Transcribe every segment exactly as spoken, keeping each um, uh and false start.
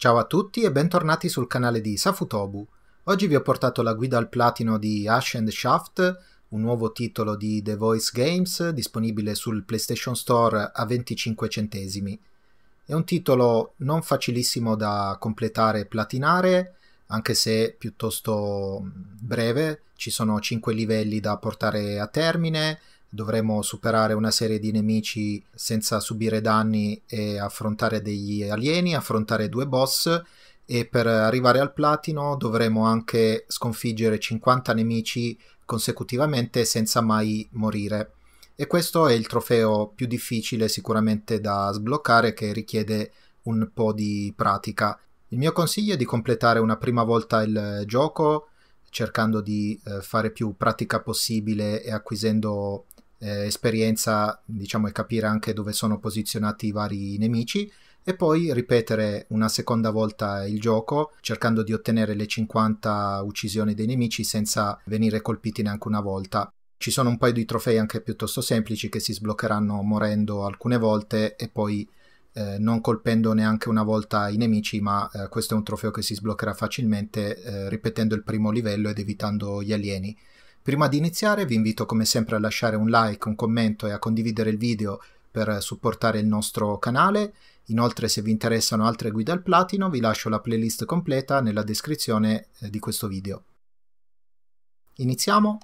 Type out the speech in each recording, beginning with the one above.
Ciao a tutti e bentornati sul canale di Safutobu. Oggi vi ho portato la guida al platino di Ash and Shaft, un nuovo titolo di The Voice Games disponibile sul PlayStation Store a venticinque centesimi. È un titolo non facilissimo da completare e platinare, anche se piuttosto breve. Ci sono cinque livelli da portare a termine, dovremo superare una serie di nemici senza subire danni e affrontare degli alieni, affrontare due boss, e per arrivare al platino dovremo anche sconfiggere cinquanta nemici consecutivamente senza mai morire. E questo è il trofeo più difficile sicuramente da sbloccare, che richiede un po' di pratica. Il mio consiglio è di completare una prima volta il gioco, cercando di eh, fare più pratica possibile e acquisendo eh, esperienza, diciamo, e capire anche dove sono posizionati i vari nemici, e poi ripetere una seconda volta il gioco, cercando di ottenere le cinquanta uccisioni dei nemici senza venire colpiti neanche una volta. Ci sono un paio di trofei anche piuttosto semplici che si sbloccheranno morendo alcune volte e poi eh, non colpendo neanche una volta i nemici, ma eh, questo è un trofeo che si sbloccherà facilmente eh, ripetendo il primo livello ed evitando gli alieni. Prima di iniziare vi invito come sempre a lasciare un like, un commento e a condividere il video per supportare il nostro canale. Inoltre, se vi interessano altre guide al platino, vi lascio la playlist completa nella descrizione eh, di questo video. Iniziamo?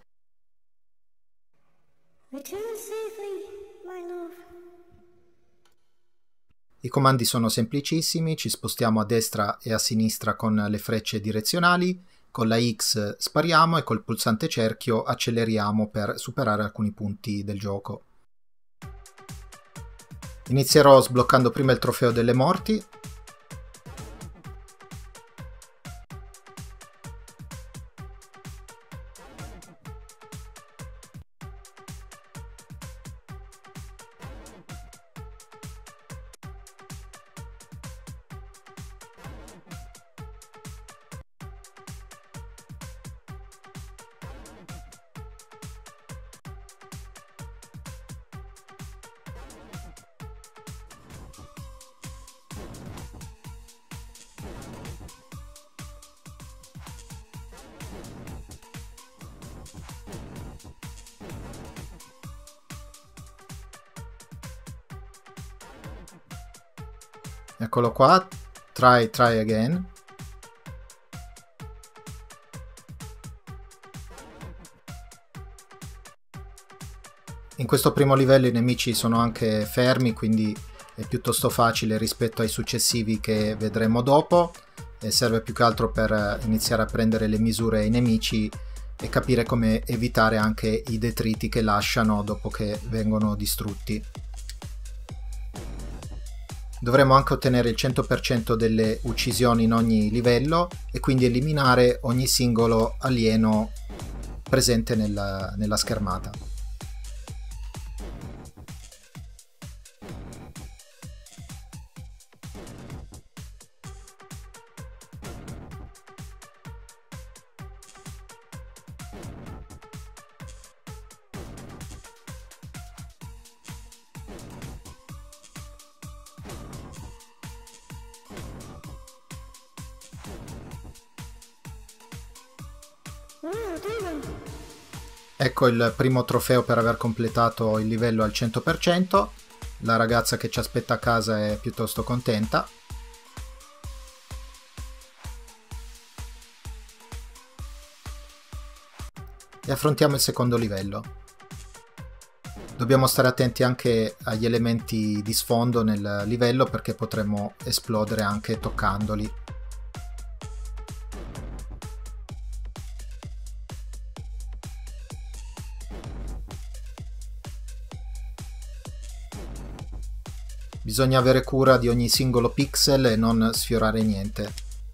I comandi sono semplicissimi, ci spostiamo a destra e a sinistra con le frecce direzionali, con la X spariamo e col pulsante cerchio acceleriamo per superare alcuni punti del gioco. Inizierò sbloccando prima il trofeo delle morti. Eccolo qua, try, try again. In questo primo livello i nemici sono anche fermi, quindi è piuttosto facile rispetto ai successivi che vedremo dopo, e serve più che altro per iniziare a prendere le misure ai nemici e capire come evitare anche i detriti che lasciano dopo che vengono distrutti. Dovremo anche ottenere il cento per cento delle uccisioni in ogni livello e quindi eliminare ogni singolo alieno presente nella, nella schermata. Ecco il primo trofeo per aver completato il livello al cento per cento. La ragazza che ci aspetta a casa è piuttosto contenta. E affrontiamo il secondo livello. Dobbiamo stare attenti anche agli elementi di sfondo nel livello, perché potremmo esplodere anche toccandoli. Bisogna avere cura di ogni singolo pixel e non sfiorare niente.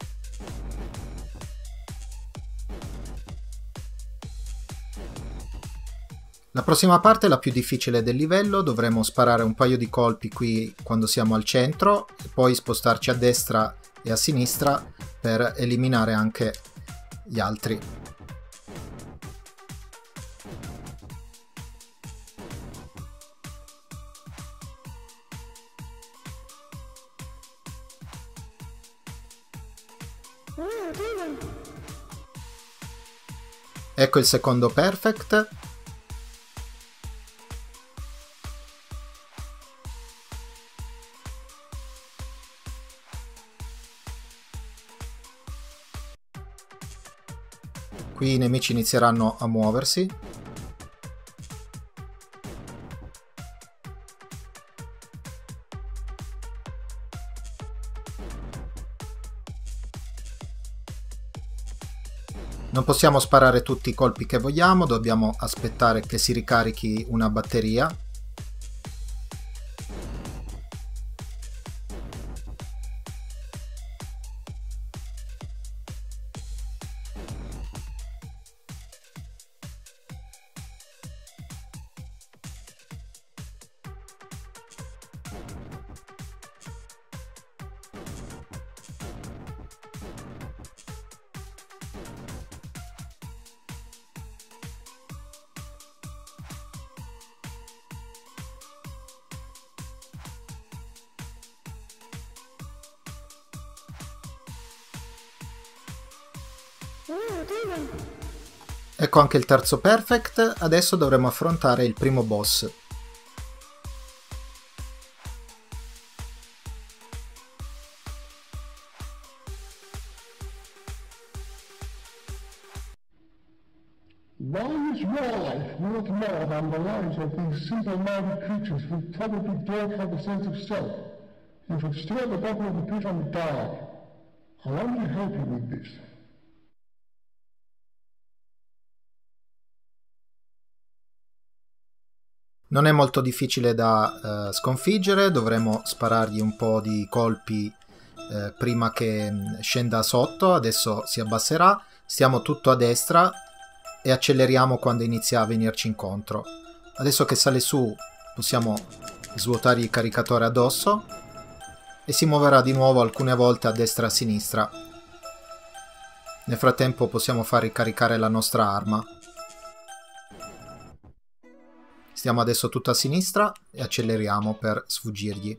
La prossima parte è la più difficile del livello. Dovremo sparare un paio di colpi qui quando siamo al centro e poi spostarci a destra e a sinistra per eliminare anche gli altri. Ecco il secondo perfect. Qui i nemici inizieranno a muoversi. Non possiamo sparare tutti i colpi che vogliamo, dobbiamo aspettare che si ricarichi una batteria. Ecco anche il terzo perfect, adesso dovremo affrontare il primo boss. Why is your life worth more than the lives of these simple-minded creatures who probably don't have a sense of self? You should stay at the bottom of the pit and die. Allow me to help you with this. Non è molto difficile da uh, sconfiggere, dovremo sparargli un po' di colpi uh, prima che scenda sotto. Adesso si abbasserà, stiamo tutto a destra e acceleriamo quando inizia a venirci incontro. Adesso che sale su possiamo svuotargli il caricatore addosso e si muoverà di nuovo alcune volte a destra e a sinistra. Nel frattempo possiamo far ricaricare la nostra arma. Stiamo adesso tutto a sinistra e acceleriamo per sfuggirgli.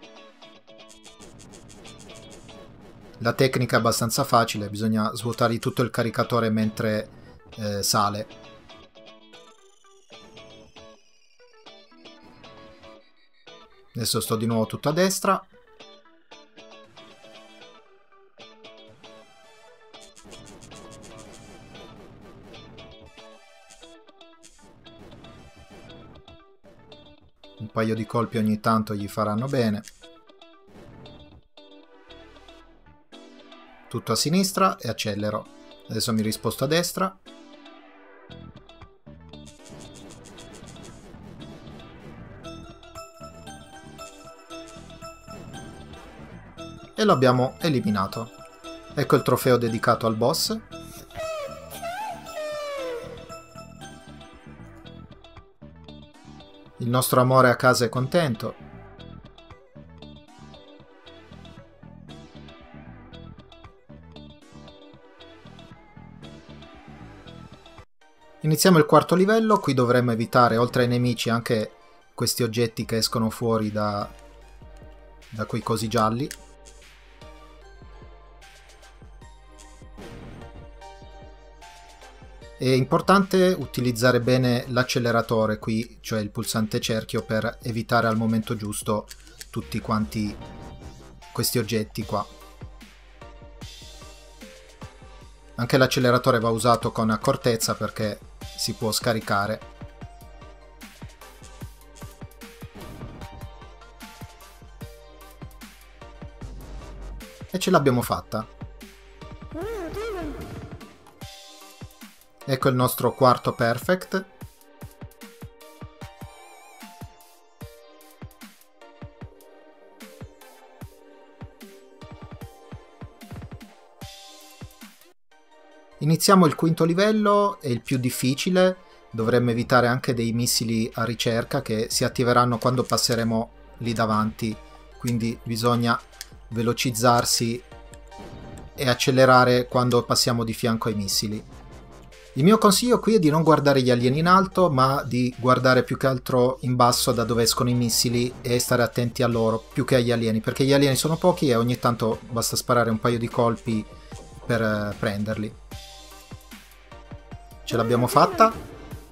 La tecnica è abbastanza facile, bisogna svuotargli tutto il caricatore mentre eh, sale. Adesso sto di nuovo tutto a destra. Un paio di colpi ogni tanto gli faranno bene. Tutto a sinistra e accelero. Adesso mi risposto a destra. E lo abbiamo eliminato. Ecco il trofeo dedicato al boss. Il nostro amore a casa è contento. Iniziamo il quarto livello, qui dovremmo evitare oltre ai nemici anche questi oggetti che escono fuori da, da quei cosi gialli. È importante utilizzare bene l'acceleratore qui, cioè il pulsante cerchio, per evitare al momento giusto tutti quanti questi oggetti qua. Anche l'acceleratore va usato con accortezza perché si può scaricare. E ce l'abbiamo fatta. Ecco il nostro quarto perfect. Iniziamo il quinto livello, è il più difficile, dovremmo evitare anche dei missili a ricerca che si attiveranno quando passeremo lì davanti, quindi bisogna velocizzarsi e accelerare quando passiamo di fianco ai missili. Il mio consiglio qui è di non guardare gli alieni in alto, ma di guardare più che altro in basso da dove escono i missili e stare attenti a loro più che agli alieni, perché gli alieni sono pochi e ogni tanto basta sparare un paio di colpi per eh, prenderli. Ce l'abbiamo fatta.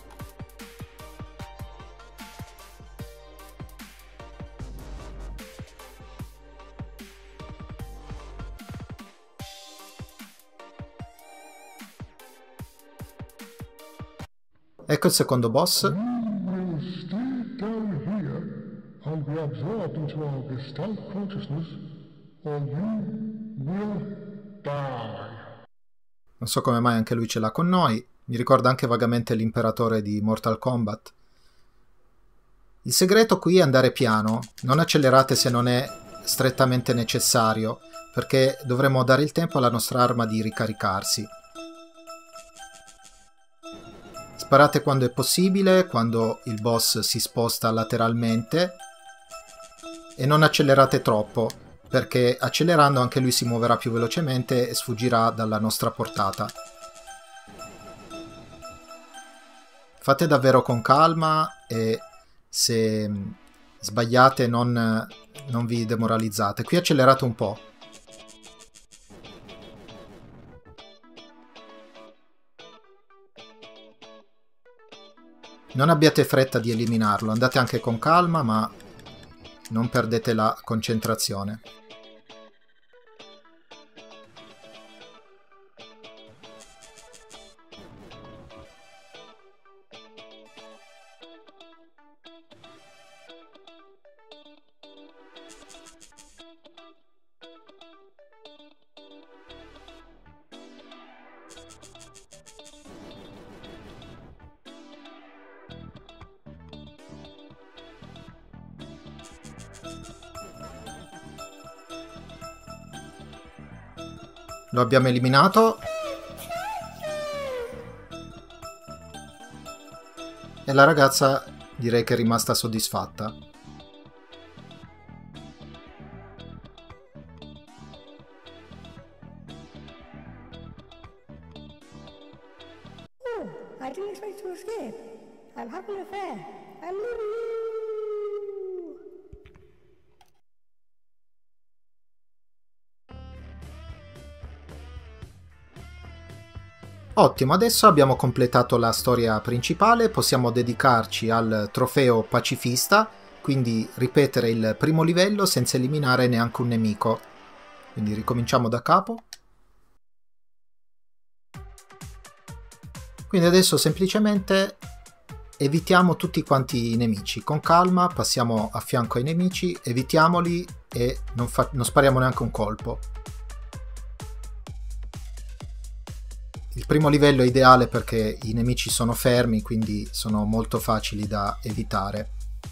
Ecco il secondo boss. You will stay down here and be absorbed into our gestalt consciousness, or you will die. Non so come mai anche lui ce l'ha con noi. Mi ricorda anche vagamente l'imperatore di Mortal Kombat. Il segreto qui è andare piano. Non accelerate se non è strettamente necessario, perché dovremo dare il tempo alla nostra arma di ricaricarsi. Sparate quando è possibile, quando il boss si sposta lateralmente, e non accelerate troppo, perché accelerando anche lui si muoverà più velocemente e sfuggirà dalla nostra portata. Fate davvero con calma e se sbagliate non, non vi demoralizzate. Qui accelerate un po'. Non abbiate fretta di eliminarlo, andate anche con calma, ma non perdete la concentrazione. Lo abbiamo eliminato. E la ragazza direi che è rimasta soddisfatta. Oh, I didn't expect to escape. I'm having an affair. I'm leaving you. Ottimo, adesso abbiamo completato la storia principale, possiamo dedicarci al trofeo pacifista, quindi ripetere il primo livello senza eliminare neanche un nemico. Quindi ricominciamo da capo. Quindi adesso semplicemente evitiamo tutti quanti i nemici, con calma passiamo a fianco ai nemici, evitiamoli e non, fa- non spariamo neanche un colpo. Il primo livello è ideale perché i nemici sono fermi, quindi sono molto facili da evitare.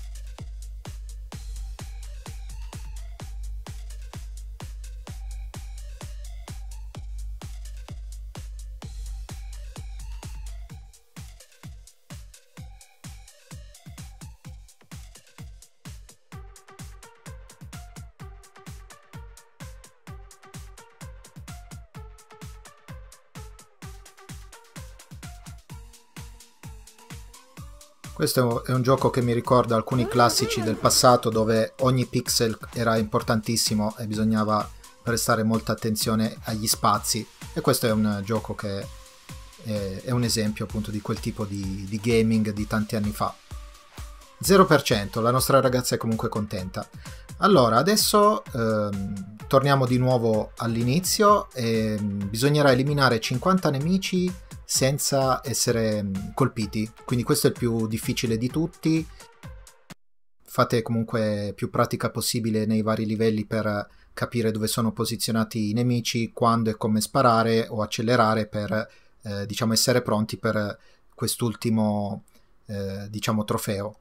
Questo è un gioco che mi ricorda alcuni classici del passato dove ogni pixel era importantissimo e bisognava prestare molta attenzione agli spazi, e questo è un gioco che è, è un esempio appunto di quel tipo di, di gaming di tanti anni fa. zero per cento, la nostra ragazza è comunque contenta. Allora, adesso ehm, torniamo di nuovo all'inizio e bisognerà eliminare cinquanta nemici senza essere colpiti, quindi questo è il più difficile di tutti. Fate comunque più pratica possibile nei vari livelli per capire dove sono posizionati i nemici, quando e come sparare o accelerare per eh, diciamo essere pronti per quest'ultimo eh, diciamo trofeo.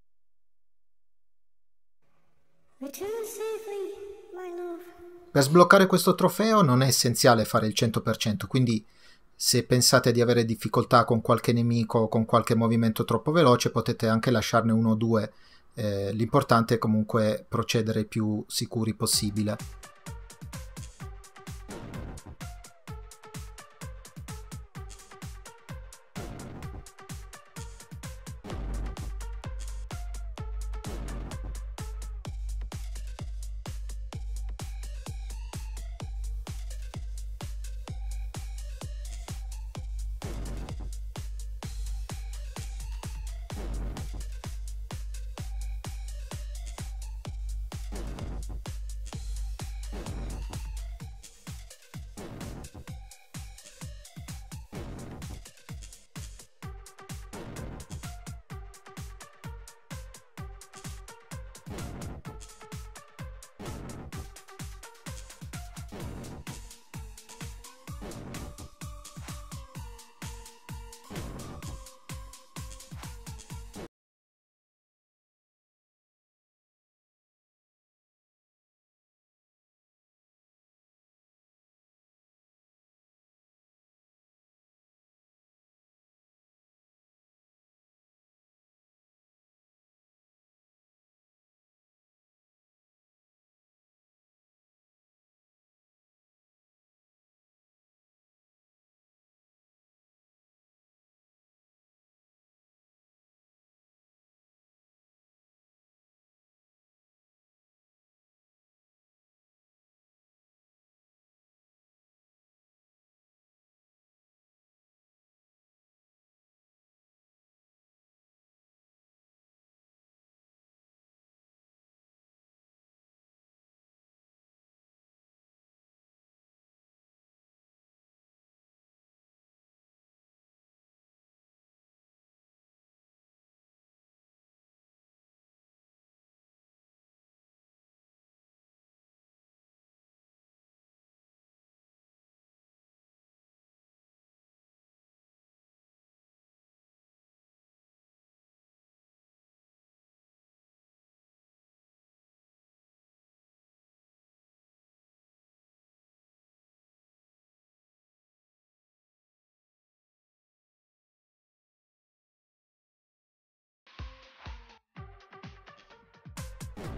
Per sbloccare questo trofeo non è essenziale fare il cento per cento, quindi se pensate di avere difficoltà con qualche nemico o con qualche movimento troppo veloce potete anche lasciarne uno o due, eh, l'importante è comunque procedere il più sicuri possibile.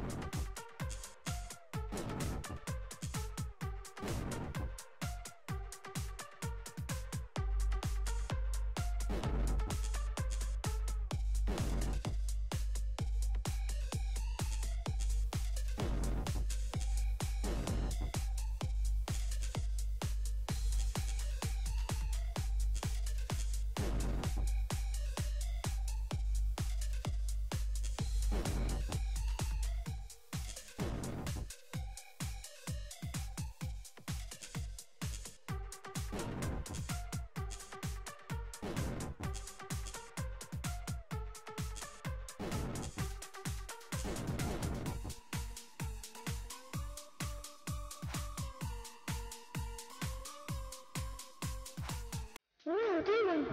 Oh, demon!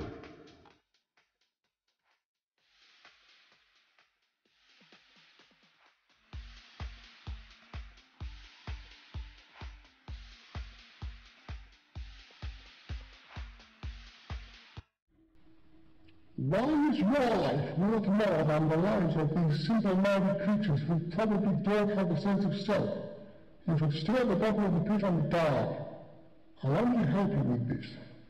Why is your life worth more than the lives of these simple-minded creatures who probably don't have a sense of self? You should stay at the bottom of the pit and die. Allow me to help you with this.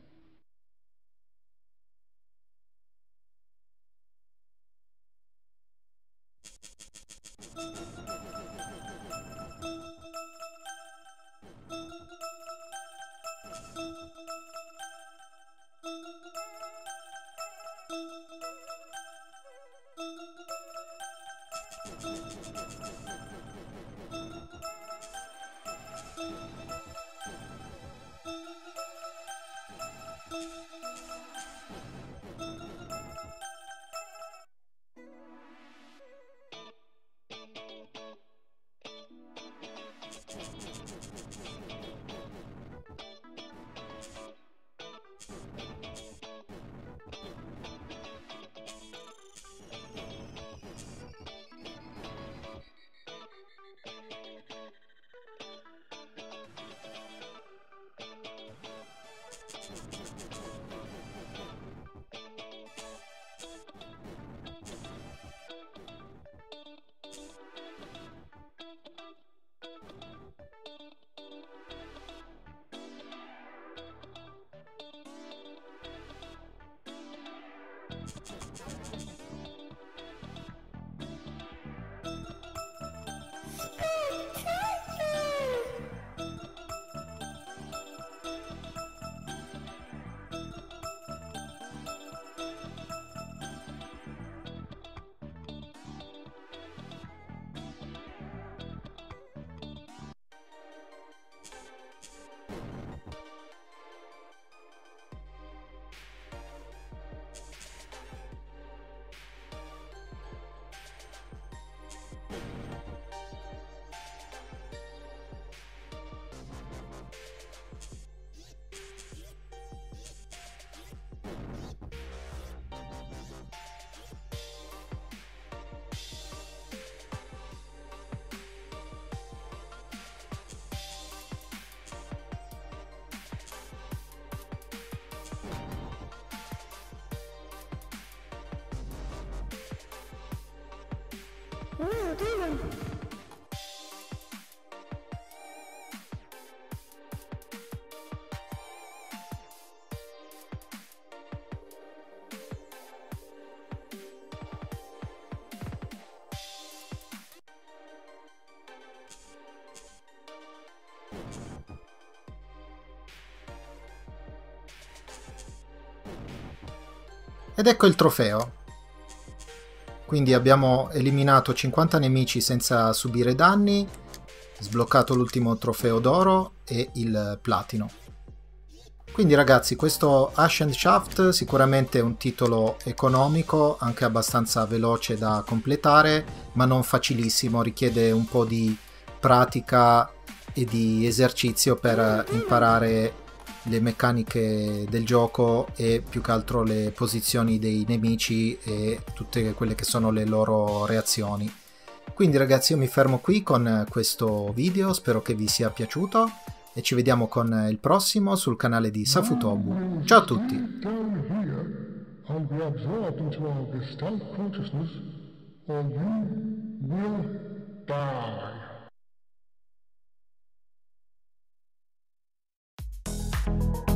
Oh, demon! Ed ecco il trofeo. Quindi abbiamo eliminato cinquanta nemici senza subire danni, sbloccato l'ultimo trofeo d'oro e il platino. Quindi ragazzi, questo Ascent Shaft sicuramente è un titolo economico, anche abbastanza veloce da completare, ma non facilissimo, richiede un po' di pratica e di esercizio per imparare le meccaniche del gioco e più che altro le posizioni dei nemici e tutte quelle che sono le loro reazioni. Quindi ragazzi, io mi fermo qui con questo video, spero che vi sia piaciuto e ci vediamo con il prossimo sul canale di Safutobu. Ciao a tutti! And be absorbed into our Gestalt consciousness, or you will die.